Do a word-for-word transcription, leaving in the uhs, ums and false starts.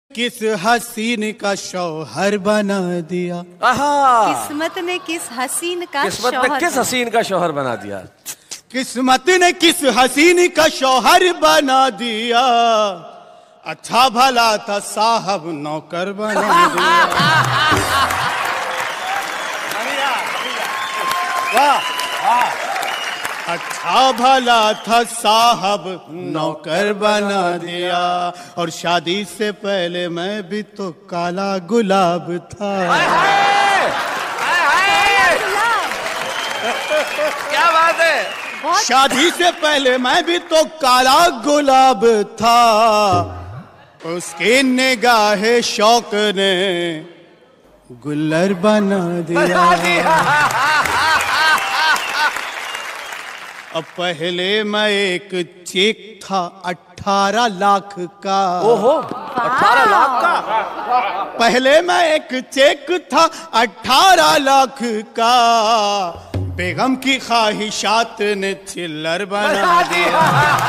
किस हसीन का शौहर बना दिया। किस्मत ने किस हसीन का किस्मत ने किस हसीन का शौहर बना दिया। किस्मत ने किस हसीन का शौहर बना दिया। अच्छा भला था साहब नौकर बना दिया। वाह वाह। अच्छा भला था साहब नौकर बना दिया। और शादी से पहले मैं भी तो काला गुलाब था। क्या बात है। शादी से पहले मैं भी तो काला गुलाब था। उसकी निगाहे शौक ने गुल्लर बना दिया। अब पहले मैं एक चेक था अठारह लाख का। ओहो, अठारह लाख का। पहले मैं एक चेक था अठारह लाख का। बेगम की ख्वाहिशात ने चिल्लर बना दिया।